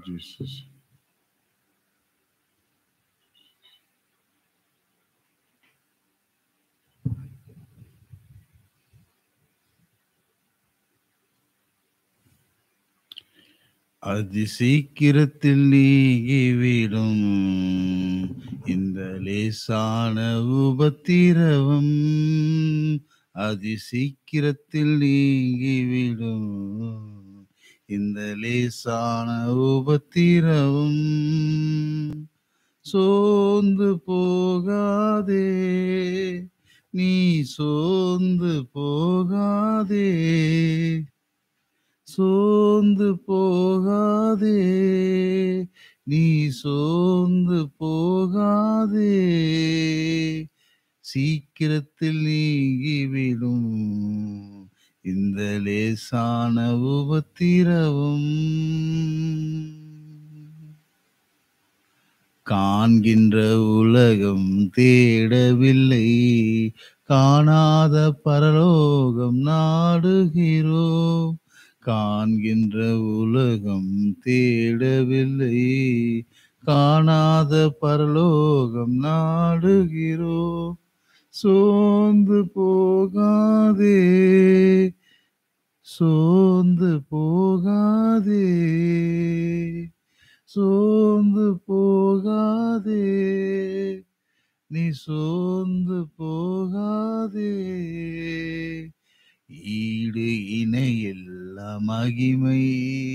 Jesus. அதி சீக்கிரத்தில் நீங்கிவிடும் இந்த லேசான உபத்திரவம், அதி சீக்கிரத்தில் நீங்கிவிடும் இந்த லேசான உபத்திரவம். சோர்ந்து போகாதே, நீ சோர்ந்து போகாதே, சோர்ந்து போகாதே, நீ சோர்ந்து போகாதே, சீக்கிரத்தில் நீங்கிவிடும் இந்த லேசான உபத்திரவம். காண்கின்ற உலகம் தேடவில்லை, காணாத பரலோகம் நாடுகிறோம். காண்கின்ற உலகம் தேடவில்லை, காணாத பரலோகம் நாடுகிறோம். சோர்ந்து போகாதே, சோர்ந்து போகாதே, சோர்ந்து போகாதே, நீ சோர்ந்து போகாதே, ஈடு இணையில்லா மகிமை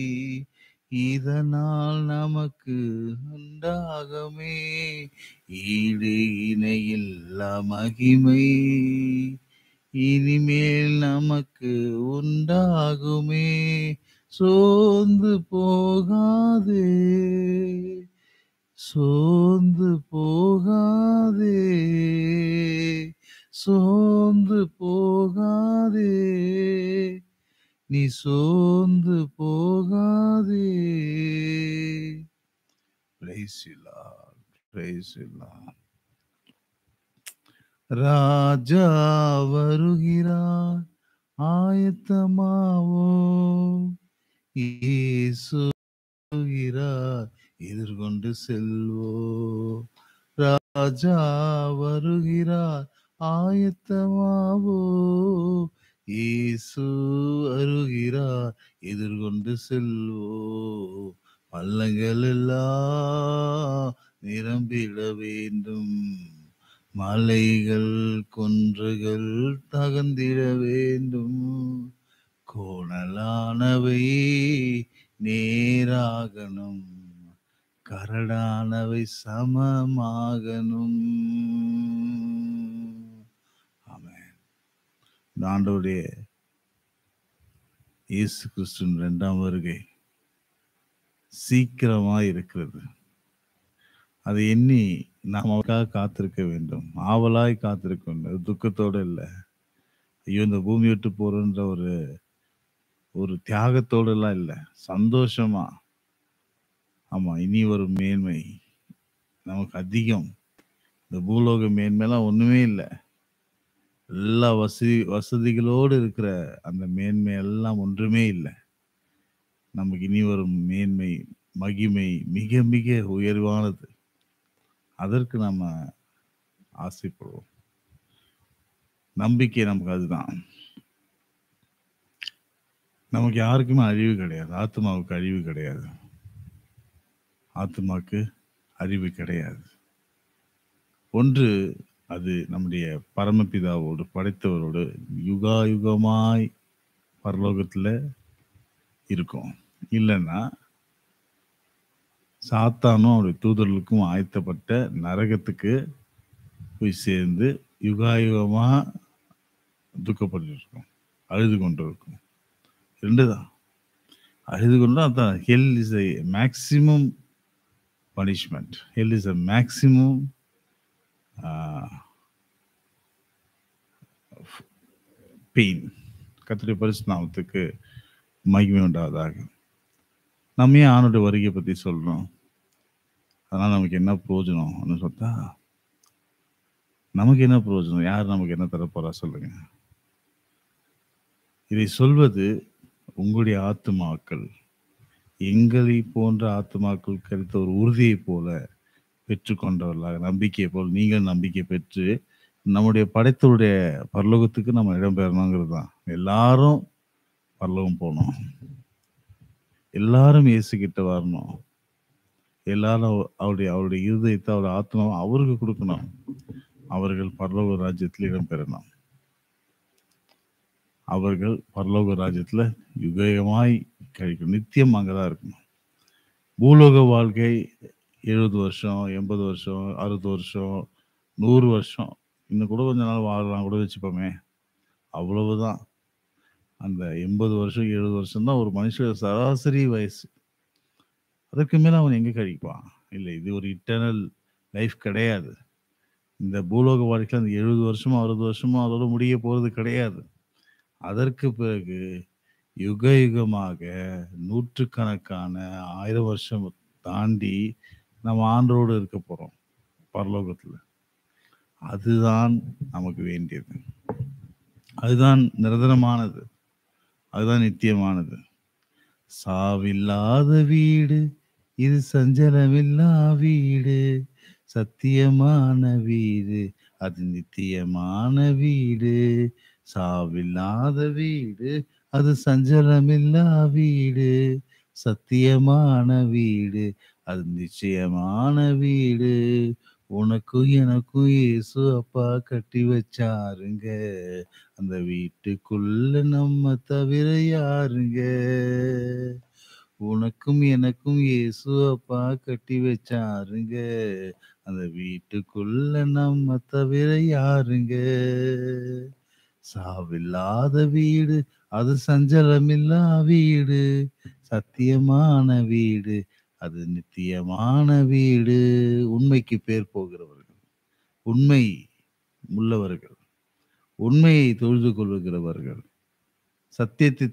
இதனால் நமக்கு உண்டாகுமே. ஈடு இணையில்லா மகிமை இனிமேல் நமக்கு உண்டாகுமே. சோர்ந்து போகாதே, சோர்ந்து போகாதே, சோர்ந்து போகாதே, நீ சோர்ந்து போகாதே. Praise the Lord, praise the Lord. ராஜா வருகிறார், ஆயத்தமாவோ, இயேசு வருகிறார், எதிர்கொண்டு செல்வோ. ராஜா வருகிறார், ஆயத்தமாவோ, இயேசு வருகிறார், எதிர்கொண்டு செல்வோ. பள்ளங்கள் எல்லாம் நிரம்பிட வேண்டும், மலைகள் குன்றுகள் தகர்ந்திட வேண்டும், கோணலானவை நேராகணும், கரடானவை சமமாகணும். ஆமென். ஆண்டவருடைய இயேசு கிறிஸ்துவின் 2ஆம் வருகை சீக்கிரமாய் இருக்கிறது. அதை எண்ணி நாம் அவருக்காக காத்திருக்க வேண்டும், ஆவலாய் காத்திருக்க வேண்டும், துக்கத்தோடு இல்லை. ஐயோ இந்த பூமி விட்டு போறன்ற ஒரு தியாகத்தோடு எல்லாம் இல்லை, சந்தோஷமா. ஆமா, இனி ஒரு மேன்மை நமக்கு அதிகம். இந்த பூலோக மேன்மைலாம் ஒண்ணுமே இல்லை. எல்லா வசதிகளோடு இருக்கிற அந்த மேன்மை எல்லாம் ஒன்றுமே இல்லை. நமக்கு இனி வரும் மேன்மை மகிமை மிக மிக உயர்வானது. அதற்கு நம்ம ஆசைப்படுவோம். நம்பிக்கை நமக்கு அதுதான். நமக்கு யாருக்குமே அழிவு கிடையாது, ஆத்மாவுக்கு அழிவு கிடையாது, ஆத்மாவுக்கு அழிவு கிடையாது. ஒன்று, அது நம்முடைய பரமபிதாவோடு படைத்தவரோடு யுகாயுகமாய் பரலோகத்தில் இருக்கும். இல்லைன்னா சாத்தானும் அவருடைய தூதர்களுக்கும் ஆயத்தப்பட்ட நரகத்துக்கு போய் சேர்ந்து யுகாயுகமா துக்கப்பட்டு இருக்கும், அழுது கொண்டு இருக்கும். ரெண்டுதான், அழுது கொண்டு. அதான் hell is a maximum punishment. Hell is a maximum pain. கர்த்தருடைய பரிசுத்த நாமத்துக்கு மகிமை உண்டாவதாக. நம்ம ஏன் ஆணுடைய வருகையை பற்றி சொல்கிறோம்? அதனால் நமக்கு என்ன பிரயோஜனம் சொன்னா, நமக்கு என்ன பிரயோஜனம்? யார் நமக்கு என்ன தரப்போறா சொல்லுங்க. இதை சொல்வது உங்களுடைய ஆத்துமாக்கள் எங்களை போன்ற ஆத்துமாக்கள் கிடைத்த ஒரு உறுதியை போல பெற்றுக்கொண்டவர்களாக, நம்பிக்கையை போல் நீங்கள் நம்பிக்கை பெற்று நம்முடைய படைத்தவருடைய பரலோகத்துக்கு நம்ம இடம்பெறணுங்கிறது தான். எல்லாரும் பரலோகம் போகணும், எல்லாரும் இயேசு கிட்ட வரணும், எல்லாரும் அவருடைய அவருடைய இருதயத்தை அவருடைய ஆத்மாவை அவருக்கு கொடுக்கணும், அவர்கள் பரலோக ராஜ்யத்தில் இடம்பெறணும். அவர்கள் பரலோக ராஜ்யத்துல யுகமாய் கழிக்கும், நித்தியம் அங்கதான் இருக்கணும். பூலோக வாழ்க்கை 70 வருஷம், 80 வருஷம், 60 வருஷம், 100 வருஷம், இன்னும் கூட கொஞ்ச நாள் வாழலாம் கூட வச்சுப்போமே, அவ்வளவுதான். அந்த 80 வருஷம் 70 வருஷம் தான் ஒரு மனுஷன் சராசரி வயசு. அதற்கு மேல அவன் எங்க கழிப்பான்? இல்லை, இது ஒரு இட்டர்னல் லைஃப் கிடையாது. இந்த பூலோக வாழ்க்கையில் அந்த 70 வருஷமோ 60 வருஷமோ அதோட முடிய போறது கிடையாது. அதற்கு பிறகு யுக யுகமாக நூற்றுக்கணக்கான 1000 வருஷம் தாண்டி நம்ம ஆண்டோடு இருக்க போறோம் பரலோகத்துல. அதுதான் நமக்கு வேண்டியது, அதுதான் நிரந்தரமானது, அதுதான் நித்தியமானது. சாவில்லாத வீடு இது, சஞ்சலமில்லா வீடு, சத்தியமான வீடு, அது நித்தியமான வீடு. சாவில்லாத வீடு அது, சஞ்சலமில்லா வீடு, சத்தியமான வீடு, அது நிச்சயமான வீடு. உனக்கும் எனக்கும் இயேசு அப்பா கட்டி வச்சாருங்க, அந்த வீட்டுக்குள்ள நம்ம தவிர யாருங்க. உனக்கும் எனக்கும் இயேசு அப்பா கட்டி வச்சாருங்க, அந்த வீட்டுக்குள்ள நம்ம தவிர யாருங்க. சாவில்லாத வீடு அது, சஞ்சலமில்லா வீடு, சத்தியமான வீடு, அது நித்தியமான வீடு. உண்மைக்கு பேர் போகிறவர்கள், உண்மை உள்ளவர்கள், உண்மையை தொழுது கொள்ளுகிறவர்கள், சத்தியத்தை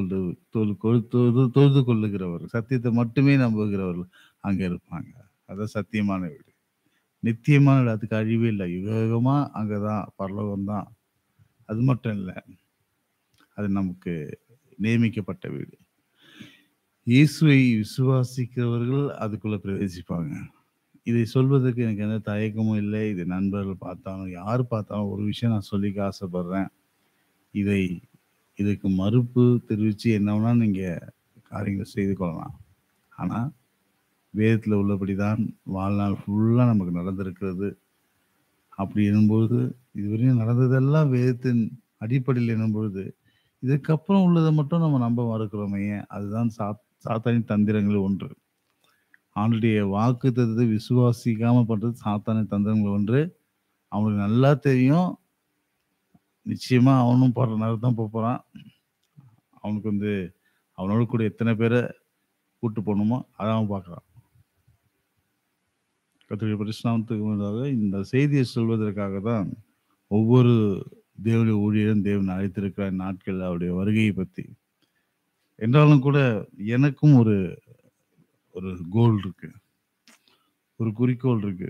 தொழுது கொள்ளுகிறவர்கள், சத்தியத்தை மட்டுமே நம்புகிறவர்கள் அங்க இருப்பாங்க. அதான் சத்தியமான வீடு, நித்தியமான வீடு. அதுக்கு அழிவே இல்லை, யுகமா அங்கதான், பரலோகம் தான். அது மட்டும் இல்லை, அது நமக்கு நியமிக்கப்பட்ட வீடு. இயேசுவை விசுவாசிக்கிறவர்கள் அதுக்குள்ள பிரவேசிப்பாங்க. இதை சொல்வதற்கு எனக்கு எந்த தயக்கமும் இல்லை. இது நண்பர்கள் பார்த்தாலும் யார் பார்த்தாலும் ஒரு விஷயம் நான் சொல்லிக்க ஆசைப்படுறேன். இதுக்கு மறுப்பு தெரிவித்து என்ன வேணா நீங்க காரியங்களை செய்து கொள்ளலாம். ஆனா வேதத்தில் உள்ளபடிதான் வாழ்நாள் ஃபுல்லா நமக்கு நடந்திருக்கிறது. அப்படி எனும்போது, இதுவரையும் நடந்ததெல்லாம் வேதத்தின் அடிப்படையில் எனும்பொழுது, இதுக்கப்புறம் உள்ளதை மட்டும் நம்ம நம்ப மறுக்கிறோமே, அதுதான் சாத்தானின் தந்திரங்கள் ஒன்று. அவனுடைய வாக்கு தத்துவத்தை விசுவாசிக்காம பண்றது சாத்தானின் தந்திரங்கள் ஒன்று. அவனுக்கு நல்லா தெரியும், நிச்சயமா அவனும் போற நேரம் தான் போறான். அவனுக்கு அவனோட கூட எத்தனை பேரை கூட்டு போகணுமோ அதை அவன் பார்க்குறான். கர்த்தருடைய பரிசுத்தத்துக்கு முன்னதாக இந்த செய்தியை சொல்வதற்காக தான் ஒவ்வொரு தேவனுடைய ஊழியரும் தேவன் அழைத்திருக்கிற நாட்கள் அவருடைய வருகையை பற்றி. என்றாலும் கூட எனக்கும் ஒரு கோல் இருக்கு, ஒரு குறிக்கோள் இருக்கு.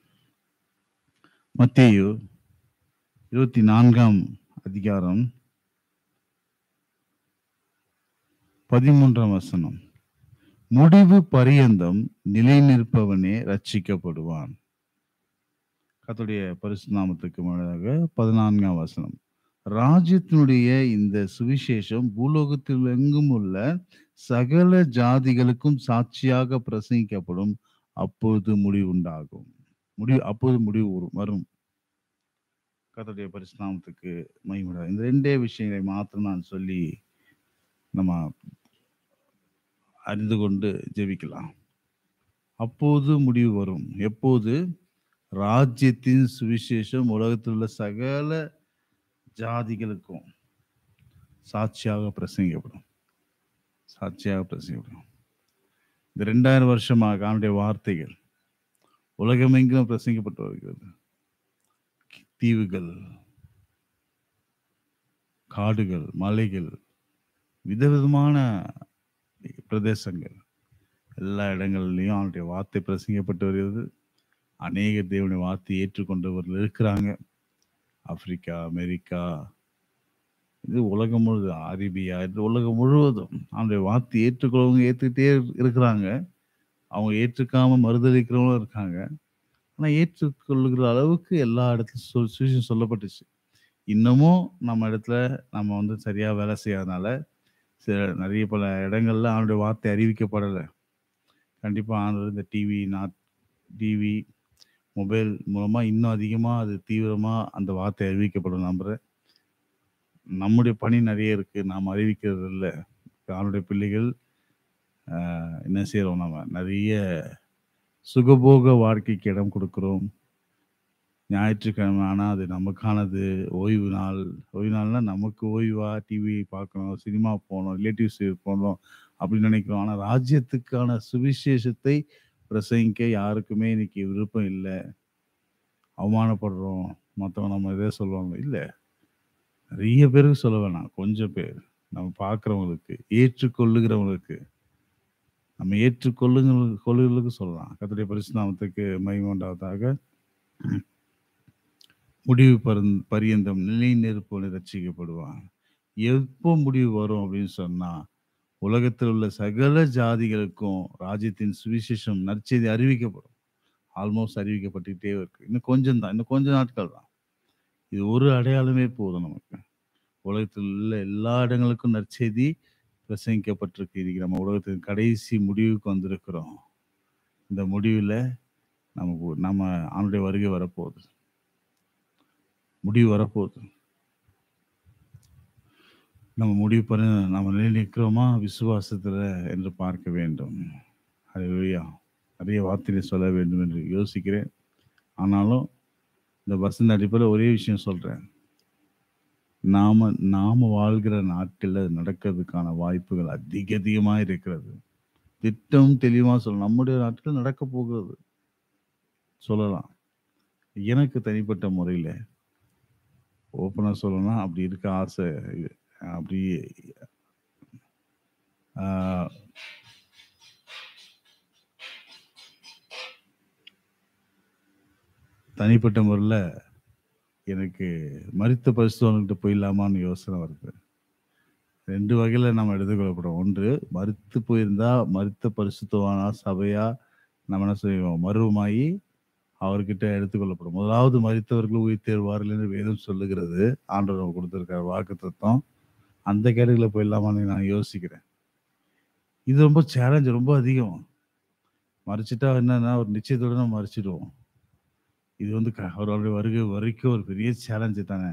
மத்தேயு 24ஆம் அதிகாரம் 13ஆம் வசனம், முடிவு பரியந்தம் நிலை நிற்பவனே ரட்சிக்கப்படுவான். கர்த்தருடைய பரிசுத்த நாமத்துக்கு முன்னதாக 14ஆம் வசனம், ராஜ்யத்தினுடைய இந்த சுவிசேஷம் பூலோகத்தில் எங்கும் உள்ள சகல ஜாதிகளுக்கும் சாட்சியாக பிரசங்கிக்கப்படும், அப்போது முடிவு உண்டாகும். அப்போது முடிவு வரும். கர்த்தருடைய பரிசுத்த நாமத்துக்கு மகிமை. இந்த ரெண்டே விஷயங்களை மாத்திரம் நான் சொல்லி நம்ம அறிந்து கொண்டு ஜெபிக்கலாம். அப்போது முடிவு வரும். எப்போது? ராஜ்யத்தின் சுவிசேஷம் உலகத்தில் உள்ள சகல ஜாதிகளுக்கும் சாட்சியாக பிரசங்கிக்கப்படும், சாட்சியாக பிரசங்கிக்கப்படும். இந்த 2000 வருஷமாக அவனுடைய வார்த்தைகள் உலகமெங்கிலும் பிரசங்கிக்கப்பட்டு வருகிறது. தீவுகள், காடுகள், மலைகள், விதவிதமான பிரதேசங்கள், எல்லா இடங்கள்லையும் அவனுடைய வார்த்தை பிரசங்கிக்கப்பட்டு வருகிறது. அநேக தேவனுடைய வார்த்தையை ஏற்றுக்கொண்டவர்கள் இருக்கிறாங்க. ஆப்பிரிக்கா, அமெரிக்கா, இது உலகம் முழுவதும், அரேபியா, இது உலகம் முழுவதும் அவனுடைய வார்த்தை ஏற்றுக்கொள்வங்க ஏத்துக்கிட்டே இருக்கிறாங்க. அவங்க ஏற்றுக்காம மறுதலிக்கிறவங்களும் இருக்காங்க. ஆனா ஏற்றுக்கொள்ளுகிற அளவுக்கு எல்லா இடத்துலயும் சுவிசேஷம் சொல்லப்பட்டுச்சு. இன்னமும் நம்ம இடத்துல நம்ம வந்து சரியா வேலை செய்யாதனால, நெறைய பல இடங்கள்ல அவனுடைய வார்த்தை அறிவிக்கப்படல. கண்டிப்பா ஆண்டவர் இந்த டிவி, மொபைல் மூலமா இன்னும் அதிகமா அது தீவிரமா அந்த வார்த்தை அறிவிக்கப்படும் நம்புறேன். நம்முடைய பணி நெறைய இருக்கு. நாம் அறிவிக்கிறது இல்ல. ஆண்டவருடைய பிள்ளைகள் என்ன செய்றோம் நம்ம? நெறைய சுகபோக வாழ்க்கைக்கு இடம் கொடுக்கிறோம். ஞாயிற்றுக்கிழமை ஆனா அது நமக்கானது. ஓய்வு நாள். ஓய்வு நாள்னா நமக்கு ஓய்வா டிவி பார்க்கணும், சினிமா போணும், ரிலேட்டிவ்ஸ் போணும் அப்படின்னு நினைக்கிறோம். ஆனா ராஜ்யத்துக்கான சுவிசேஷத்தை பிரசங்கிக்க யாருக்குமே இன்னைக்கு விருப்பம் இல்ல. அவமானப்படுறோம். மத்தவங்க நம்ம எதோ சொல்லுவாங்க. இல்ல. நெறைய பேருக்கு சொல்ல வேணாம். கொஞ்சம் பேர். நம்ம பார்க்கிறவங்களுக்கு, ஏற்றுக்கொள்ளுகிறவங்களுக்கு, நம்ம கொள்ளுதலுக்கு சொல்லலாம். கர்த்தருடைய பரிசுத்த நாமத்துக்கு மகிமை உண்டாவதாக. முடிவு பரியந்தம் நிலை நெருப்போடு ரட்சிக்கப்படுவான். எப்போ முடிவு வரும் அப்படின்னு சொன்னா, உலகத்தில் உள்ள சகல ஜாதிகளுக்கும் ராஜ்யத்தின் சுவிசேஷம் நற்செய்தி அறிவிக்கப்படும். ஆல்மோஸ்ட் அறிவிக்கப்பட்டுக்கிட்டே இருக்கு. இன்னும் கொஞ்சம் தான். இன்னும் கொஞ்ச நாட்கள் தான். இது ஒரு அடையாளமே போதும் நமக்கு. உலகத்தில் உள்ள எல்லா இடங்களுக்கும் நற்செய்தி பிரசங்கிக்கப்பட்டிருக்கு. இன்னைக்கு நம்ம உலகத்தின் கடைசி முடிவுக்கு வந்திருக்கிறோம். இந்த முடிவுல நம்ம ஆண்டவருடைய வருகை வரப்போகுது. முடிவு வரப்போகுது. நம்ம முடிவு பண்ண நம்ம நிலை நிற்கிறோமா விசுவாசத்துல என்று பார்க்க வேண்டும். ஹல்லேலூயா. நிறைய வார்த்தைகளை சொல்ல வேண்டும் என்று யோசிக்கிறேன். ஆனாலும் இந்த வசந்த அடிப்படையில் ஒரே விஷயம் சொல்றேன். நாம வாழ்கிற நாட்கள்ல நடக்கிறதுக்கான வாய்ப்புகள் அதிகமா இருக்கிறது. திட்டம் தெளிவா சொல்லலாம். நம்முடைய நாட்கள் நடக்க போகிறது சொல்லலாம். எனக்கு தனிப்பட்ட முறையில ஓப்பனா சொல்லணும்னா அப்படி இருக்க ஆசை. அப்படி தனிப்பட்ட முறையில் எனக்கு மரித்த பரிசுத்தவான்கிட்ட போயிடலாமான்னு யோசனை வருது. 2 வகையில் நம்ம எடுத்துக்கொள்ளப்படுறோம். ஒன்று, மரித்து போயிருந்தா மரித்த பரிசுத்தவானா சபையா நம்ம என்ன செய்வோம்? மருவமாயி அவர்கிட்ட எடுத்துக்கொள்ளப்படும். முதலாவது மரித்தவர்கள் உயிர் தேர்வார்கள் என்று வேதம் சொல்லுகிறது. ஆண்டவர் கொடுத்திருக்கிற வாக்குத்தத்தம். அந்த கேட்டகரியில போயிடலாமான்னு நான் யோசிக்கிறேன். இது ரொம்ப சேலஞ்ச் ரொம்ப அதிகம். மறிச்சிட்டா என்னன்னா ஒரு நிச்சயத்தோட நம்ம மறிச்சிடுவோம். இது வந்து அவருடைய வருகை வரைக்கும் ஒரு பெரிய சேலஞ்சு தானே.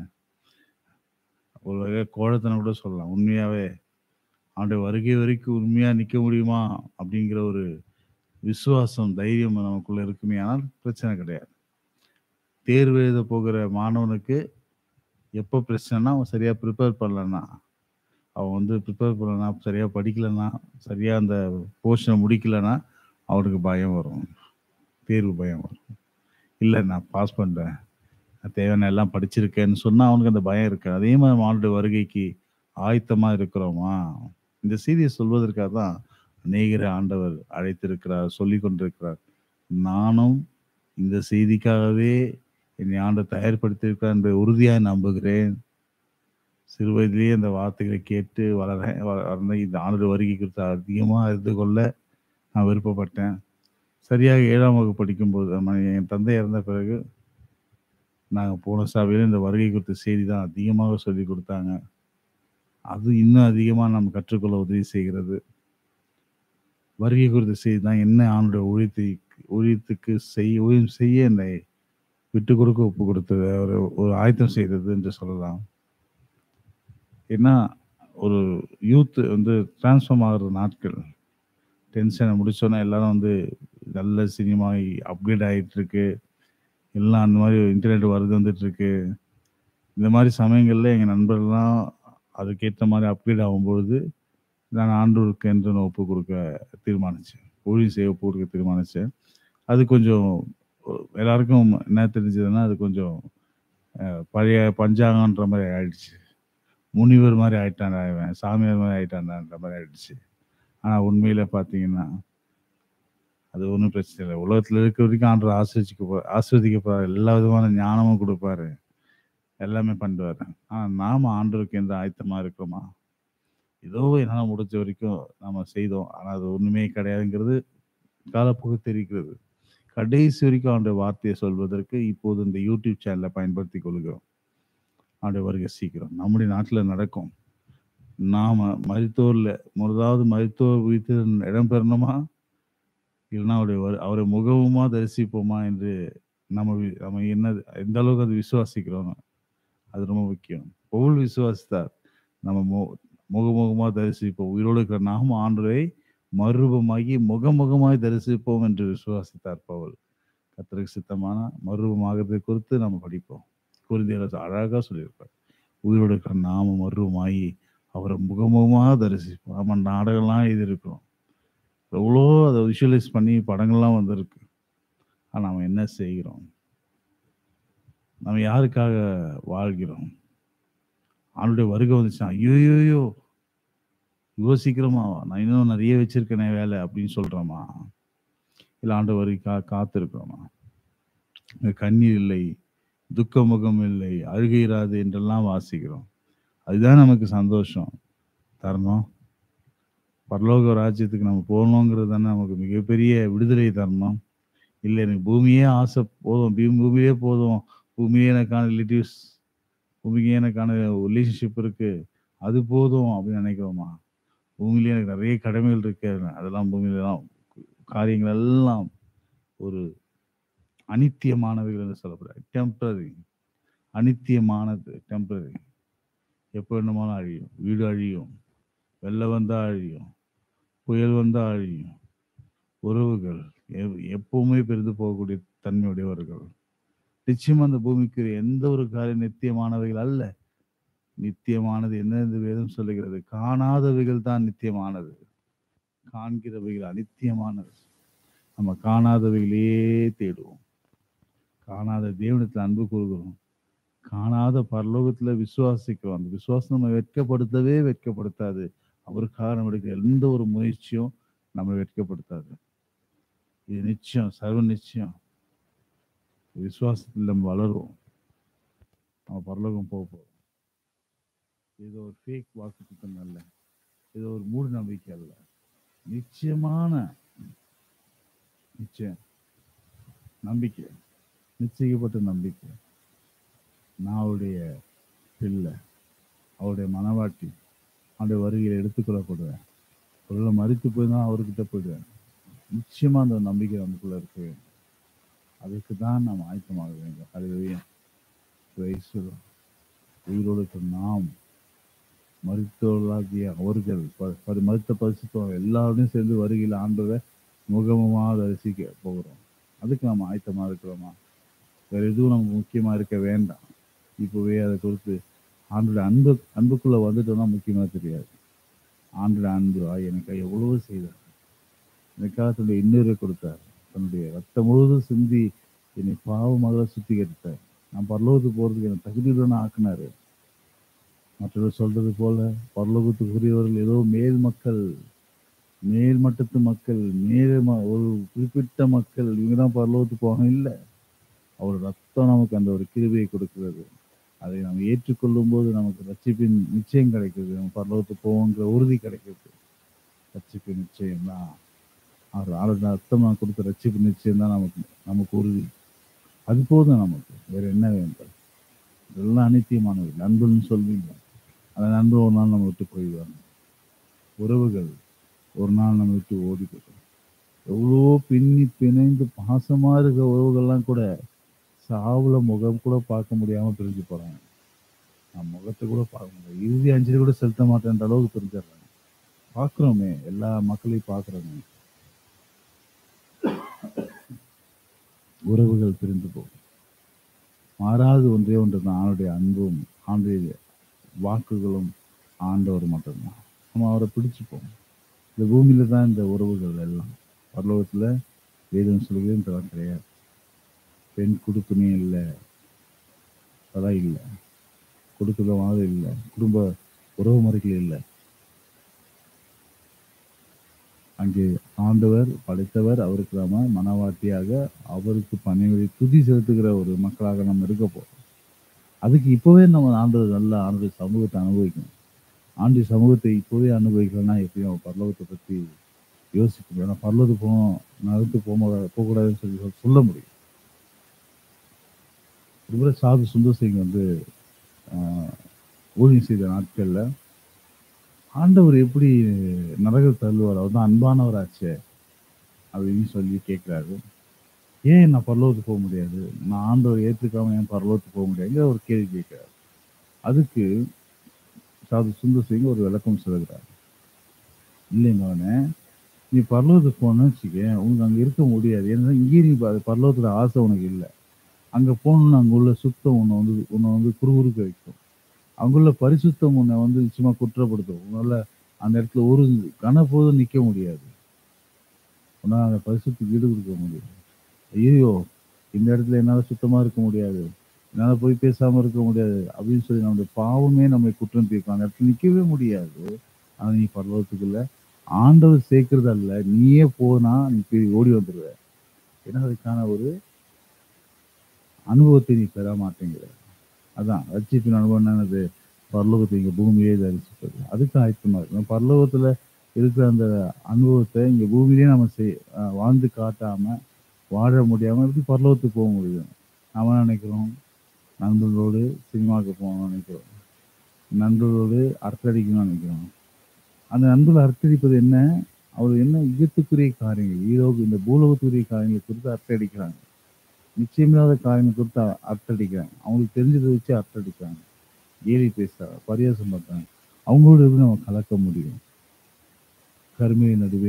ஒரு வகை கோழத்தனம் கூட சொல்லலாம். உண்மையாவே அவனுடைய வருகை வரைக்கும் உண்மையா நிற்க முடியுமா அப்படிங்கிற ஒரு விசுவாசம், தைரியம் நமக்குள்ள இருக்குமே. ஆனால் பிரச்சனை கிடையாது. தேர்வு எழுத போகிற மாணவனுக்கு எப்போ பிரச்சனைனா, அவன் சரியா ப்ரிப்பேர் பண்ணலன்னா, அவன் வந்து ப்ரிப்பேர் பண்ணலன்னா, சரியா படிக்கலன்னா, சரியா அந்த போர்ஷனை முடிக்கலன்னா அவனுக்கு பயம் வரும். தேர்வு பயம் வரும். இல்லை நான் பாஸ் பண்ணுறேன், தேவையான எல்லாம் படிச்சிருக்கேன்னு சொன்னால் அவனுக்கு அந்த பயம் இருக்கு. அதே மாதிரி அவனுடைய வருகைக்கு ஆயத்தமாக இருக்கிறோமா? இந்த செய்தியை சொல்வதற்காக தான் அநேகரை ஆண்டவர் அழைத்திருக்கிறார், சொல்லி கொண்டிருக்கிறார். நானும் இந்த செய்திக்காகவே என்னை ஆண்டவர் தயார்படுத்தியிருக்கிறார் என்று உறுதியாக நம்புகிறேன். சிறு வயதிலேயே அந்த வார்த்தைகளை கேட்டு வளர்ந்த இந்த ஆண்டு வருகை குறித்து அதிகமாக அறிந்து கொள்ள நான் விருப்பப்பட்டேன். சரியாக 7ஆம் வகுப்பு படிக்கும்போது என் தந்தை இறந்த பிறகு நாங்கள் போன சபையில் இந்த வருகை குறித்த செய்தி தான் அதிகமாக சொல்லி கொடுத்தாங்க. அது இன்னும் அதிகமாக நம்ம கற்றுக்கொள்ள உதவி செய்கிறது. வருகை குறித்த செய்தி தான் என்ன ஆண்டுடைய ஊழியத்துக்கு ஊழியம் செய்ய என்னை விட்டு கொடுக்க ஒப்பு கொடுத்தது, ஒரு ஆயத்தம் செய்தது என்று சொல்லலாம். ஏன்னா ஒரு யூத் வந்து டிரான்ஸ்ஃபார்ம் ஆகிற நாட்கள். டென்ஷனை முடிச்சோன்னா எல்லாரும் வந்து நல்ல சினிமா அப்கிரேட் ஆகிட்டு இருக்கு. எல்லாம் அந்த மாதிரி இன்டர்நெட் வந்துட்டு இருக்கு. இந்த மாதிரி சமயங்களில் எங்கள் நண்பர்கள்லாம் அதுக்கேற்ற மாதிரி அப்கிரேட் ஆகும்பொழுது நான் ஆண்டவருக்கு என்று நான் ஒப்பு கொடுக்க தீர்மானித்தேன். ஊழியம் செய்ய ஒப்பு கொடுக்க தீர்மானித்தேன். அது கொஞ்சம் எல்லாருக்கும் என்ன தெரிஞ்சதுன்னா, அது கொஞ்சம் பழைய பஞ்சாங்கன்ற மாதிரி ஆயிடுச்சு. முனிவர் மாதிரி ஆயிட்டான், சாமியார் மாதிரி ஆயிட்டான்ன்ற மாதிரி ஆயிடுச்சு. ஆனால் உண்மையில் பார்த்தீங்கன்னா அது ஒன்றும் பிரச்சனை இல்லை. உலகத்தில் இருக்க வரைக்கும் ஆண்டவர் ஆஸ்வதிக்க போறார். எல்லா விதமான ஞானமும் கொடுப்பாரு. எல்லாமே பண்ணிட்டு வரேன். நாம ஆண்டவருக்கு எந்த ஆயத்தமா இருக்கிறோமா? ஏதோ என்னால முடிஞ்ச வரைக்கும் நாம செய்தோம். ஆனா அது ஒண்ணுமே கிடையாதுங்கிறது காலப்போக்கு தெரிகிறது. கடைசி வரைக்கும் அவனுடைய வார்த்தையை சொல்வதற்கு இப்போது இந்த யூடியூப் சேனலை பயன்படுத்திக் கொள்கிறோம். அவனுடைய வருகை சீக்கிரம் நம்முடைய நாட்டில் நடக்கும். நாம மரித்தோர்ல முதலாவது மரித்தோர் உயிர்த்து இடம் பெறணுமா, இல்லைன்னா அவரை முகமுமா தரிசிப்போமா என்று நம்ம என்ன எந்த அளவுக்கு அது விசுவாசிக்கிறோம், அது ரொம்ப முக்கியம். பவுல் விசுவாசித்தார். நம்ம முகமுகமா தரிசிப்போம், உயிரோடு இருக்கிற நாம ஆண்டவரை மறுரூபமாகி முகமுகமாய் தரிசிப்போம் என்று விசுவாசித்தார் பவுல். கர்த்தருக்கு சித்தமான மறுரூபமாகிறதை குறித்து நம்ம படிப்போம். கொரிந்தியர் அழகா சொல்லியிருப்பார். உயிரோடு இருக்கிற நாம மறுரூபமாகி அவரை முகமுகமாக தரிசிப்போம். நம்ம நாடகம்லாம் எழுதியிருக்கிறோம், எவ்வளோ அதை விஷுவலைஸ் பண்ணி படங்கள்லாம் வந்திருக்கு. ஆனால் நம்ம என்ன செய்கிறோம்? நம்ம யாருக்காக வாழ்கிறோம்? அவனுடைய வருகை வந்துச்சுன்னா ஐயோயோயோ யோசிக்கிறோமா, நான் இன்னும் நிறைய வச்சிருக்கேனே வேலை அப்படின்னு சொல்றோமா? இல்லை ஆண்டு வருகைக்காக காத்திருக்கிறோமா? கண்ணீர் இல்லை, துக்க முகம் இல்லை, அழுகையிராது என்றெல்லாம் வாசிக்கிறோம். அதுதான் நமக்கு சந்தோஷம் தரணும். பரலோக ராஜ்யத்துக்கு நம்ம போகணுங்கிறது தானே நமக்கு மிகப்பெரிய விடுதலை தரணும். இல்லை எனக்கு பூமியே ஆசை போதும், பூமியே போதும், பூமியே எனக்கான ரிலேட்டிவ்ஸ், பூமியே எனக்கான ரிலேஷன்ஷிப் இருக்கு, அது போதும் அப்படின்னு நினைக்கிறோமா? பூமியிலே எனக்கு நிறைய கடமைகள் இருக்கு, அதெல்லாம் பூமியிலாம் காரியங்கள் எல்லாம் ஒரு அனித்தியமானவைகள் என்று சொல்லப்படுது. டெம்பரரி, அனித்தியமானது, டெம்பரரி. எப்போ வேணுமாலும் அழியும். வீடு அழியும், வெள்ளம் வந்தா அழியும், புயல் வந்தா அழியும். உறவுகள் எப்பவுமே பெரிது போகக்கூடிய தன்மையுடையவர்கள். நிச்சயமா அந்த பூமிக்கு எந்த ஒரு காரியம் நித்தியமானவைகள் அல்ல. நித்தியமானது என்ன என்று வேதம் சொல்லுகிறது? காணாதவைகள் தான் நித்தியமானது, காண்கிறவைகள் அனித்தியமானது. நம்ம காணாதவைகளே தேடுவோம், காணாத தேவனத்தில் அன்பு கூறுகிறோம், காணாத பரலோகத்துல விசுவாசிக்கிறோம். அந்த விசுவாசம் நம்ம வெட்கப்படுத்தவே வெட்கப்படுத்தாது. அவருக்காக நம்ம எடுக்கிற எந்த ஒரு முயற்சியும் நம்ம வெட்கப்படுத்தாது. இது நிச்சயம், சர்வ நிச்சயம். விசுவாசத்தில் நம்ம வளருவோம், நம்ம பரலோகம் போக. ஏதோ ஒரு ஃபேக் வாக்குத்தத்தம் அல்ல, ஏதோ ஒரு மூட நம்பிக்கை அல்ல, நிச்சயமான நிச்சயம் நம்பிக்கை, நிச்சயிக்கப்பட்ட நம்பிக்கை. நான் அவருடைய பிள்ளை, அவருடைய மனவாட்டி, அவருடைய வருகையில் எடுத்துக்கொள்ளப்படுவேன். பொருளை மறித்து போய் தான் அவர்கிட்ட போயிடுவேன். நிச்சயமா அந்த நம்பிக்கை நமக்குள்ள இருக்க வேண்டும். அதுக்கு தான் நாம் ஆயத்தமாக வேண்டும். அதுவே உயிரோடு நாம் மருத்துவர்களாகிய அவர்கள் மருத்துவ பரிசுத்தவர்கள் எல்லாருடையும் சேர்ந்து வருகையில் ஆண்டவரை முகமுமாக தரிசிக்க போகிறோம். அதுக்கு நம்ம ஆயத்தமாக இருக்கிறோமா? வேற எதுவும் நமக்கு முக்கியமா இருக்க வேண்டாம். இப்பவே அதை குறித்து ஆண்டோட அன்புக்குள்ள வந்துட்டோம்னா முக்கியமா தெரியாது. ஆண்டோட அன்பு எனக்கு எவ்வளவு செய்தார், எனக்காக தன்னுடைய இன்னொரு கொடுத்தார், தன்னுடைய ரத்தம் முழுவதும் சிந்தி என்னை பாவமாக சுத்திகரித்தார். நான் பரலோகத்துக்கு போறதுக்கு எனக்கு தகுதியுடன் ஆக்கினாரு. மற்றவர்கள் சொல்றது போல பரலோகத்துக்குரியவர்கள் ஏதோ மேல் மட்டத்து மக்கள், ஒரு குறிப்பிட்ட மக்கள், இவங்கதான் பரலோகத்துக்கு போக இல்லை. அவர் ரத்தம் நமக்கு அந்த ஒரு கிருபையை கொடுக்கிறது. அதை நாம் ஏற்றுக்கொள்ளும் போது நமக்கு ரட்சிப்பின் நிச்சயம் கிடைக்கிறது. நம்ம பரலோகத்துக்கு போவோங்கிற உறுதி கிடைக்கிறது. ரட்சிப்பின் நிச்சயம் தான் அவர் ரத்தம் நான் கொடுத்த ரட்சிப்பு நிச்சயம் தான் நமக்கு உறுதி. அது போதும் நமக்கு, வேற என்ன வேண்டும்? இதெல்லாம் அனித்தியமானது. நண்பன் சொல்வீங்க, அந்த நண்பன் ஒரு நாள் நம்ம விட்டு போயிடுவாங்க. உறவுகள் ஒரு நாள் நம்ம விட்டு ஓடி போயிடும். எவ்வளோ பிணைந்து பாசமா இருக்கிற உறவுகள்லாம் கூட சாவுல முகம் கூட பார்க்க முடியாம பிரிஞ்சு போறாங்க. நான் முகத்தை கூட பார்க்க முடியாது, இறுதி அஞ்சலி கூட செலுத்த மாட்டேன்ற அளவுக்கு பிரிஞ்சிடுறாங்க. பார்க்குறோமே, எல்லா மக்களையும் பார்க்குறோமே. உறவுகள் பிரிந்து போகும். மாறாது ஒன்றே ஒன்று தான், ஆண்டுடைய அன்பும் ஆண்டுடைய வாக்குகளும் ஆண்டவர் மட்டும்தான். நம்ம அவரை பிடிச்சுப்போம். இந்த பூமியில தான் இந்த உறவுகள் எல்லாம். பரலோகத்துல வேதம் சொல்லுகிறது கிடையாது. பெண் கொடுக்குமே இல்லை, அதெல்லாம் இல்லை, கொடுக்குறவாத இல்லை, குடும்ப உறவு முறைகள் இல்லை. அங்கே ஆண்டவர் படைத்தவர், அவருக்கு நாம மனவாட்டியாக அவருக்கு பணிவிடை துதி செலுத்துகிற ஒரு மக்களாக நம்ம இருக்க போறோம். அதுக்கு இப்பவே நம்ம ஆண்டவர் நல்ல ஆண்டுடைய சமூகத்தை அனுபவிக்கணும். ஆண்டுடைய சமூகத்தை இப்பவே அனுபவிக்கலன்னா எப்படி நம்ம பரலோகத்தை பற்றி யோசிக்க முடியும்? ஏன்னா பரலோகத்துக்கு போகணும், நகர்த்து போகக்கூடாதுன்னு சொல்லி சொல்ல முடியும். ஒருமுறை சாது சுந்தர் சிங் வந்து ஊழியம் செய்த நாட்கள்ல ஆண்டவர் எப்படி நரக தள்ளுவார், அவர் தான் அன்பானவராச்சே அப்படின்னு சொல்லி கேட்கிறாரு. ஏன் நான் பரலோகத்துக்கு போக முடியாது, நான் ஆண்டவர் ஏற்றுக்காம ஏன் பரலோகத்துக்கு போக முடியாதுங்கிற ஒரு கேள்வி கேட்கிறார். அதுக்கு சாது சுந்தர் சிங் ஒரு விளக்கம் சொல்லுகிறார். இல்லைங்க அவனே, நீ பரலோகத்துக்கு போகணும்னு வச்சுக்க, உனக்கு அங்கே இருக்க முடியாது. ஏன்னா இங்கேயே நீ பரலோகத்துல ஆசை உனக்கு இல்லை. அங்கே போகணும்னு அங்கே உள்ள சுத்தம் உன்னை வந்து குறுகுறுக்க வைக்கும். அங்குள்ள பரிசுத்தம் உன்னை வந்து நிச்சயமா குற்றப்படுத்தும். உன்னால அந்த இடத்துல ஒரு கனப்போதும் நிற்க முடியாது. உன்னால் அந்த பரிசுத்துக்கு ஈடு கொடுக்க முடியாது. ஐயோ, இந்த இடத்துல என்னால் சுத்தமா இருக்க முடியாது, என்னால் போய் பேசாம இருக்க முடியாது அப்படின்னு சொல்லி நம்முடைய பாவமே நம்மை குற்றம் தீர்க்கும். அந்த இடத்துல நிற்கவே முடியாது. ஆனால் நீ பரலோகத்துக்குள்ள ஆண்டவர் சேர்க்கறது அல்ல, நீயே போனா நீ ஓடி வந்துடுவ. ஏன்னா அதுக்கான ஒரு அனுபவத்தை நீ பெற மாட்டேங்கிற. அதான் ரட்சிப்பின் அனுபவம் என்னது? பரலோகத்தை இங்க பூமியிலே தரிசிப்பது. அதுக்கு ஆயத்தமா இருக்கு. பரலோகத்துல இருக்கிற அந்த அனுபவத்தை இங்க பூமியிலே நம்ம வாழ்ந்து காட்டாம வாழ முடியாம எப்படி பரலோகத்துக்கு போக முடியும்? நாம நினைக்கிறோம் நண்பர்களோடு சினிமாவுக்கு போகணும்னு நினைக்கிறோம், நண்பர்களோடு அரட்டடிக்கணும்னு நினைக்கிறோம். அந்த நண்பர்கள் அரட்டடிப்பது என்ன? அவர் என்ன யுகத்துக்குரிய காரியங்கள், ஈரோக்கு இந்த பூலோகத்துக்குரிய காரியங்களை குறித்து அரட்டடிக்கிறாங்க. நிச்சயமில்லாத காரியங்களை குறித்து அரட்டடிக்கிறாங்க. அவங்களுக்கு தெரிஞ்சதை வச்சு அரட்டடிக்கிறாங்க, கேலி பேசுறாங்க, பரியாசம் பண்றாங்க. அவங்களோட எப்படி நம்ம கலக்க முடியும்? கருமையை நடுவே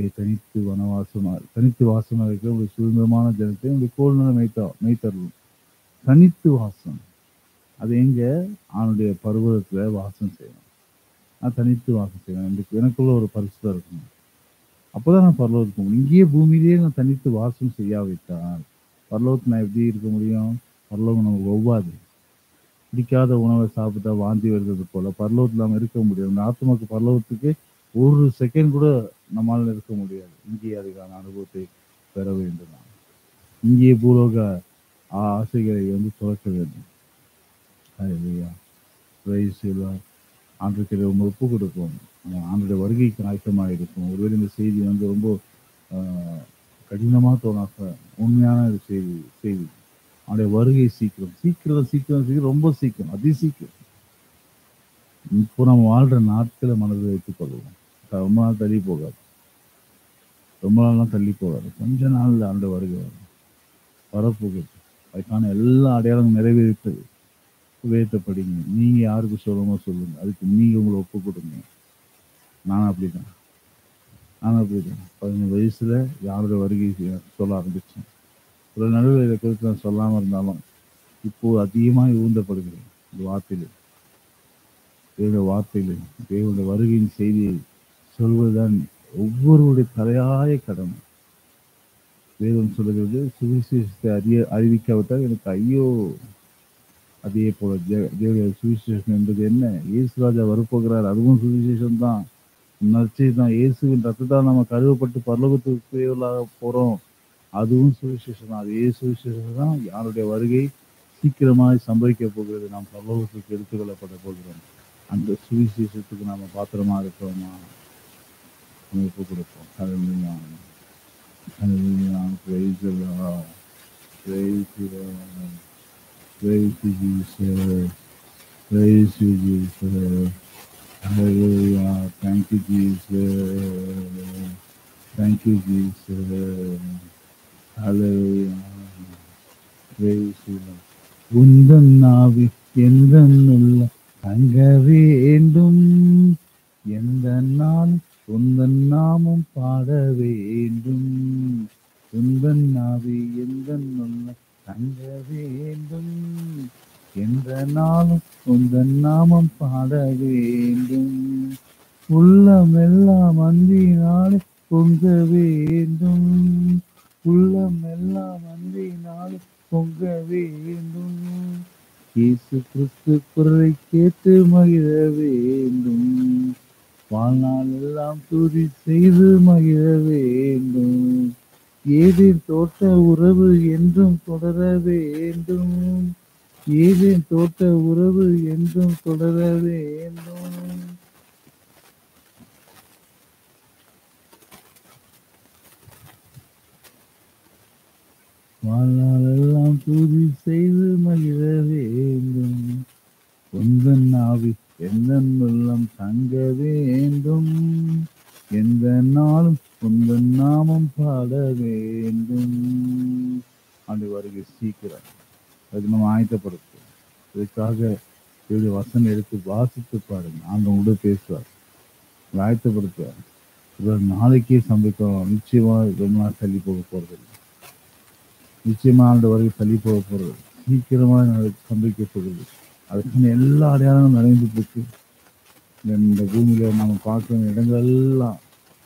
தனித்து வாசமாக இருக்கிற ஒரு சுதந்திரமான ஜனத்தை உங்களுடைய கோல்நல மெய்த்தரலும். தனித்து வாசம் அது எங்க? அவனுடைய பருவத்துல வாசம் செய்யணும். நான் தனித்து வாசம் செய்யணும், எனக்குள்ள ஒரு பரிசுதான் இருக்கணும். அப்பதான் நான் பரலோகத்துக்கு முடியும். இங்கேயே பூமியிலேயே நான் தனித்து வாசம் செய்யாவிட்டால் பரலோகத்துக்கு நான் எப்படி இருக்க முடியும்? பரலோகம் நமக்கு ஒவ்வாது. பிடிக்காத உணவை சாப்பிட்டா வாந்தி வருகிறது போல பரலோகத்தில் நாம இருக்க முடியாது. இந்த ஆத்மாக்கு பரலோகத்துக்கு ஒரு செகண்ட் கூட நம்மால் இருக்க முடியாது. இங்கே அதுக்கான அனுபவத்தை பெற வேண்டும். இங்கே பூலோக ஆசைகளை வந்து துறக்க வேண்டும். ஆண்டுக்கு ரொம்ப ஒப்பு கொடுப்போம். ஆண்டுடைய வருகைக்கு ஆயத்தமாக இருக்கும். ஒருவேளை இந்த செய்தி வந்து ரொம்ப கடினமாக தோணாக உண்மையான செய்தி. அவனுடைய வருகை சீக்கிரம், ரொம்ப சீக்கிரம், அதிசீக்கிரம். இப்போ நம்ம வாழ்ற நாட்களை மனதில் வைத்துக் கொள்வோம். ரொம்ப நாள் தள்ளி போகாது, ரொம்ப நாள்லாம் தள்ளி போகாது. கொஞ்ச நாள்ல ஆண்டு வருகை வரப்போகுது. அதுக்கான எல்லா அடையாளங்களும் நிறைவேறிட்டது. வேதத்தை படிங்க. நீங்க யாருக்கு சொல்லணுமோ சொல்லுங்க, அதுக்கு நீங்க உங்களை ஒப்பு கொடுங்க. நானும் அப்படிதான். 15 வயசுல யாருடைய வருகை சொல்ல ஆரம்பிச்சேன். ஒரு நடுவில் இதை குறித்து நான் சொல்லாமல் இருந்தாலும் இப்போ அதிகமாக ஊந்தப்படுகிறேன். இந்த வார்த்தையிலே தேவனுடைய வருகையின் செய்தியை சொல்வதுதான் ஒவ்வொருவருடைய தலையாய கடமை. வேதம் சொல்லுகிறது, சுவிசேஷத்தை அறிவிக்காவிட்டால் எனக்கு ஐயோ. அதே போல தேவனுடைய சுவிசேஷம் என்பது என்ன? இயேசுராஜா வரப்போகிறார், அதுவும் சுவிசேஷம் தான், நற்செய்தி தான். இயேசுவின் ரத்தத்தால் நம்ம கழுவப்பட்டு பரலோகத்துக்கு போறோம், அதுவும் சுவிசேஷம் தான். அதே சுவிசேஷம் தான் யாருடைய வருகை சீக்கிரமாய் சம்பவிக்க போகிறது. நாம் பரலோகத்துக்கு எடுத்துக்கொள்ளப்பட போகிறோம். அந்த சுவிசேஷத்துக்கு நாம பாத்திரமா இருக்கிறோமா? நம்ம ஒப்பு கொடுப்போம். Praise Jesus. Praise you, Jesus. Hallelujah. Thank you, Jesus. Thank you, Jesus. Hallelujah. Praise you. உந்தன் நாவி எந்தன் உள்ள தங்க வேண்டும், எந்த நாள் உந்தன் நாமம் பாட வேண்டும். உந்தன் நாவி எந்தன் உள்ள தங்க வேண்டும், எந்த நாளும் உந்தன் நாமம் பாட வேண்டும். உள்ளமெல்லாம் அன்பினாலே பொங்க வேண்டும், உள்ளமெல்லாம் அன்பினாலே பொங்க வேண்டும். இயேசு கிறிஸ்து குரலை கேட்டு மகிழ வேண்டும், வாழ்நாள் எல்லாம் துதி செய்து மகிழ வேண்டும். ஏதேன் தோட்ட உறவு என்றும் தொடர வேண்டும். ஏதேன் தோட்ட உறவு என்றும் தொடர வேண்டும். வாழ்நாளெல்லாம் துதி செய்து மகிழ வேண்டும். உந்தன் ஆவி எந்தன் உள்ளம் தங்க வேண்டும். எந்த நாளும் உந்தன் நாமம் பாட வேண்டும். அந்த வருகை சீக்கிரம். அதுக்கு நம்ம ஆயத்தப்படுத்தும். இதுக்காக இவருடைய வசனம் எடுத்து வாசித்து பாருங்க. ஆண்டவங்களோட பேசுவார், ஆயத்தப்படுத்துவார். இவர் நாளைக்கே சமைக்கிறோம். நிச்சயமா ரொம்ப நாள் தள்ளி போக போறது இல்லை. நிச்சயமா ஆண்டு வரைக்கும் தள்ளி போக போறது, சீக்கிரமா சந்திக்க போகிறது. அதுக்கான எல்லா அடையாளமும் நிறைந்துட்டு இருக்கு. இந்த பூமியில நம்ம பார்க்கிற இடங்கள்லாம்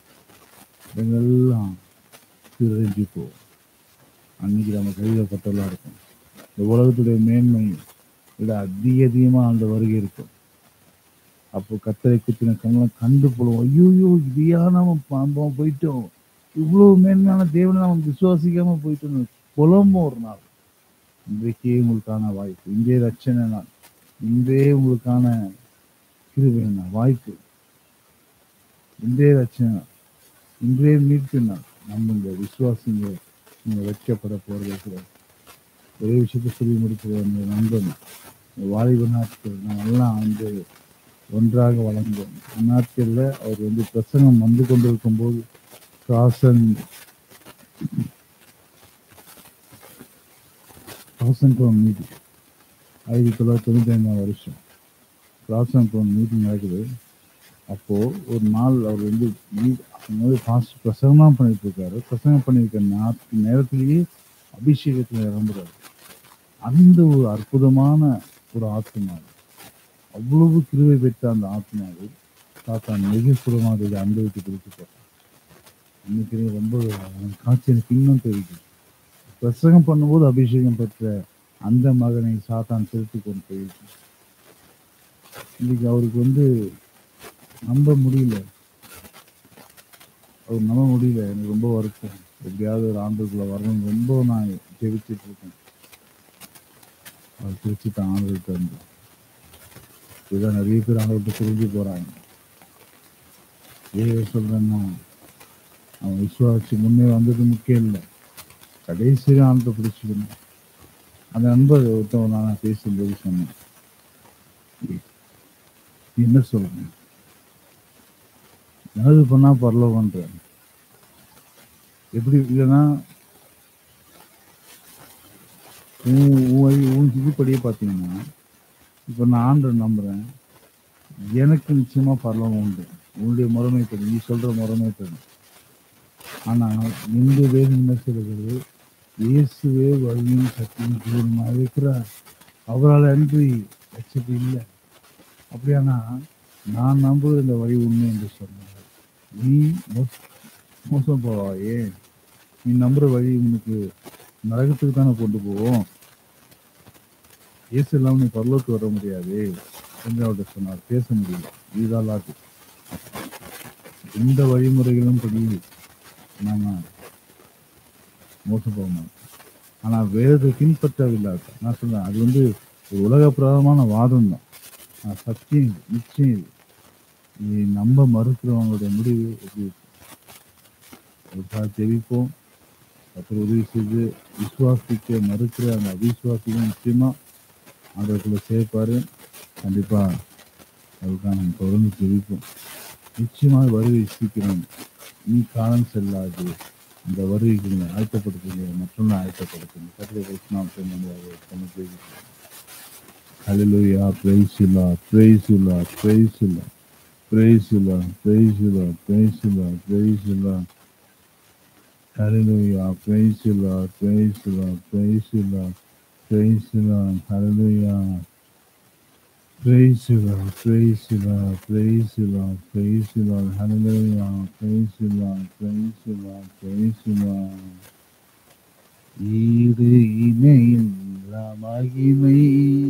சிறஞ்சி போகும். அன்னைக்கு நம்ம கையில் பட்டெல்லாம் இருக்கும். இந்த உலகத்துடைய மேன்மை விட அதிகமா அந்த வருகை இருக்கும். அப்போ கத்தரை குத்தின கண்ணெல்லாம் கண்டு போடுவோம். ஐயோ, இதையா நம்ம போயிட்டோம், இவ்வளவு மேன்மையான தேவனை நம்ம விசுவாசிக்காம போயிட்டோம் புலம்பும் ஒரு நாள். இன்றைக்கே உங்களுக்கான வாய்ப்பு, இன்றே ரட்சணை நாள், இன்றே உங்களுக்கான கிருபை நாள், வாய்ப்பு, இன்றே ரட்சணை நாள், இன்றே மீட்பு நாள். நம்ம விசுவாசிங்க நீங்க வைக்கப்பட போறது. ஒரே விஷயத்தை சொல்லி முடிக்கிற நண்பன், வாலிப நாட்கள் நம்ம எல்லாம் ஒன்றாக வளர்ந்தோம். நாட்கள்ல அவர் பிரசங்கம் வந்து கொண்டிருக்கும் போது மீட்டிங் 1995 வருஷம் கிராசன் மீட்டிங் நடக்குது. அப்போ ஒரு நாள் அவர் பிரசங்கம் தான் பண்ணிட்டு இருக்காரு. பிரசங்கம் பண்ணிருக்க நேரத்திலேயே அபிஷேகத்துல இறங்குறாரு. அந்த ஒரு அற்புதமான ஒரு ஆத்மா, அவ்வளவு கிருபை பெற்ற அந்த ஆத்மாவை சாத்தான் மிகப்புறமாக அனுபவித்து கொடுத்துட்டார். இன்னைக்கு ரொம்ப காட்சி எனக்கு இன்னும் தெரியுது. பிரசங்கம் பண்ணும்போது அபிஷேகம் பெற்ற அந்த மகனை சாத்தான் செலுத்தி கொண்டு போயிருக்கு. இன்னைக்கு அவருக்கு நம்ப முடியல. எனக்கு ரொம்ப வருத்தம். எப்படியாவது ஒரு ஆண்டுக்குள்ள வரணும் ரொம்ப நான் ஜெபிச்சுட்டு இருக்கேன். அவர் திருச்சிட்டு ஆண்டுகிட்ட இருந்து இதுதான் நிறைய பேர் ஆண்டுகிட்ட புரிஞ்சு போறாங்க. ஏன் சொல்றேன்னா, அவன் விசுவாசி முன்னே வந்தது முக்கியம் இல்லை, கடைசியாக ஆண்டை பிடிச்சிக்கணும். அந்த நண்பர் ஒருத்தவங்க நான் பேசும்போது சொன்னேன், என்ன சொல்றேன், நல்லது பண்ணா பரலோகன்ற எப்படி இல்லைன்னா உன் இதுபடியே பார்த்தீங்கன்னா, இப்போ நான் ஆண்டை நம்புறேன், எனக்கு நிச்சயமா பரலோகம் உண்டு. உன்னுடைய முறைமைப்படி, நீ சொல்ற முறைமைப்படி. ஆனால் இந்த வேதம் என்ன சொல்கிறது, இயேசுவே வழியும் சக்தியும் ஜீவனுமாக இருக்கிறார், அவரால் அன்றி ரட்சிப்பு இல்லை. அப்படியானா நான் நம்புவது இந்த வழி உண்மை என்று சொன்னார். நீ மோசம் போவாயே, நீ நம்புற வழி உனக்கு நரகத்துக்கு தானே கொண்டு போவோம், இயேசு இல்லாமல் நீ பரலோகத்துக்கு வர முடியாது என்று அவர்கிட்ட சொன்னார். பேச முடியல. இதுதான் இந்த வழிமுறைகளும் படி நாம மோசம் போக மாட்டோம். ஆனா வேதத்தை பின்பற்றவில்லை. நான் சொல்றேன், அது ஒரு உலக பிரதமான வாதம் தான். சத்தியம் நிச்சயம் நீ நம்ப மறுக்கிறவங்களுடைய முடிவு எப்படி தெரிவிப்போம். அப்புறம் உதவி செய்து விசுவாசிக்க மறுக்கிற அந்த அவிசுவாசிக்கும் நிச்சயமா ஆண்டவர்களை சேர்ப்பாரு. கண்டிப்பா அதுக்காக நம்ம தொடர்ந்து தெரிவிப்போம். நிச்சயமாக வருகை சீக்கிரம், நீ காலம் செல்லாது. அந்த வருகைகளை ஆயத்தப்படுத்துங்க, மற்றொன்று ஆயத்தப்படுத்துங்க. Hallelujah, praise you Lord, praise you Lord, praise you Lord, praise you Lord, praise you Lord, praise you Lord, praise you Lord. Hallelujah, praise you Lord, praise you Lord, praise you Lord, praise you Lord. Hallelujah, praise you Lord, praise you Lord, praise you Lord, praise you Lord. Hallelujah, praise you Lord, praise you Lord, praise you Lord. ஈடு இணையில்லா மகிமை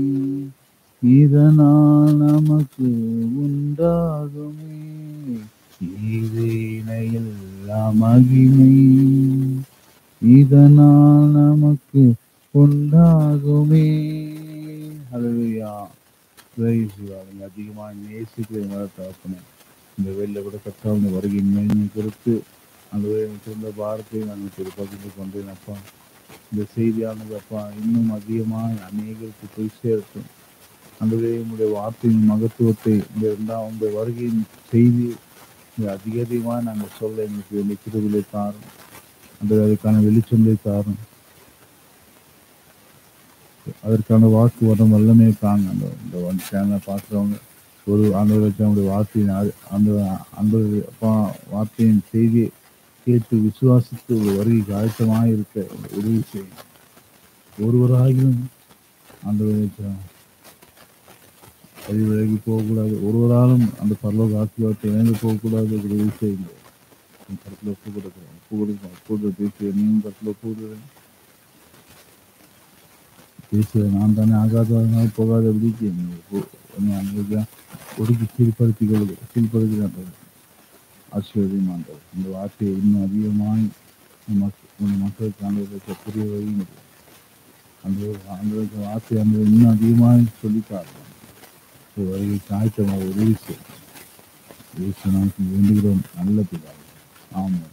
இதனால் நமக்கு உண்டாகுமே, ஈடு இணையில்லா மகிமை இதனால் நமக்கு உண்டாகுமே. ஹalleluya. praise God. நீங்க அதிகமாக நேசிக்கிற தகப்பனே, இந்த வேலையில கூட கர்த்தாவுடைய வருகையின் மேன்மை குறித்து ஆண்டவரே இந்த வார்த்தையை நாங்கள் பகிர்ந்து கொண்டேன் அப்பா. இந்த செய்தியானது அப்பா இன்னும் அதிகமாக அநேகருக்கு போய் சேரட்டும். ஆண்டவரே உங்களுடைய வார்த்தையின் மகத்துவத்தை இந்த உங்களுடைய வருகையின் செய்தி அதிகமாக நாங்கள் சொல்ல எங்களுக்கு வேண்டிய கிருபையை தாரும். அந்த அதுக்கான வெளிச்சங்களை தாரும். அதற்கான வாக்கு வரம் வல்லமே தாங்க. அந்த சேனலை பார்க்குறவங்க ஒரு ஆண்டவருக்கு அவங்களுடைய வார்த்தையின் அந்த அப்பா வார்த்தையின் செய்தியை கேட்டு விசுவாசித்து ஒரு வருகைக்கு ஆயத்தமாக இருக்க உதவி செய்யும். ஒருவராகியும் ஆண்டவருக்கு அது விலகி போகக்கூடாது. ஒருவராலும் அந்த பரலோக ஆசீர்வாதத்தை இணைந்து போகக்கூடாது. உதவி செய்யுங்க. கருத்தில் ஒப்பு கொடுக்குறேன். ஒப்பு பேசுகிற நீயும் கருத்தில் ஒப்பு கொடுக்குறேன். பேசுகிற நான் தானே ஆகாதவனாக போகாத விதிக்கு நீங்கள் ஒடுக்கி சீர்படுத்துகிறேன். ஆசீர்வதிமாண்டவர் இந்த வார்த்தையை இன்னும் அதிகமாக உங்கள் மக்களுக்கு ஆண்டவர்களுக்கு புரிய வைங்க. அந்த வார்த்தை அந்த இன்னும் அதிகமாக சொல்லித்தார்கள். வருகை காய்ச்சமாக உதவி செய்யும். வேண்டுகிறோம் நல்ல பிதாவே. ஆமாம்.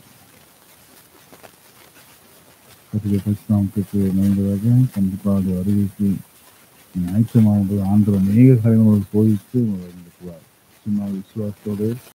பரிசுத்தத்துக்கு நோய்ந்ததாக கண்டிப்பாக வருகைக்கு ஆயத்தமாகும்போது ஆண்டவர் அநேக காரியங்களோடு போதித்து சும்மா விசுவாசத்தோடு